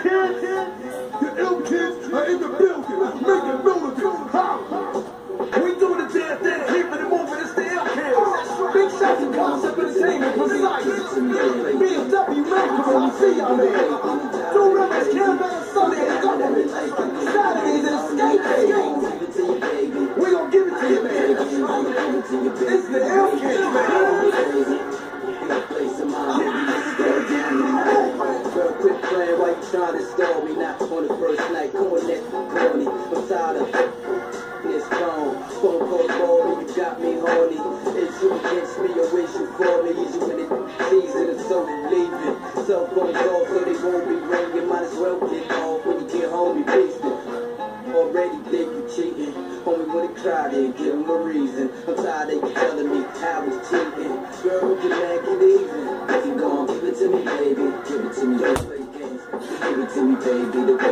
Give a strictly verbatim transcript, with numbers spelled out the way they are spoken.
kids. The ill kids are in the building, making millions. How? We doing the damn thing, keeping it moving. It's the ill kids. Big shots and concept entertainment, precise. B M W, Malcolm, I see y'all there. Two Rivers, Campbell, Sunday, and government. Saturdays and skate days. We gon' give it to you, man. It's the ill kids, man. Girl, quit playing while you trying to stall me. Not on the first night, cornet, corny. I'm tired of this phone. Phone call, call, you got me horny. It's you against me, or wish you for me. Is you in the season, and so leaving. Cell phones off, so they won't be ringing. Might as well get off when you get home, you pissed it. Already think you cheating. Homie wanna cry, then give him a reason. I'm tired of you telling me I was cheating. Girl, would you man get even? If you gon' give it to me, baby, give it to me. Don't play games. Give it to me, baby. The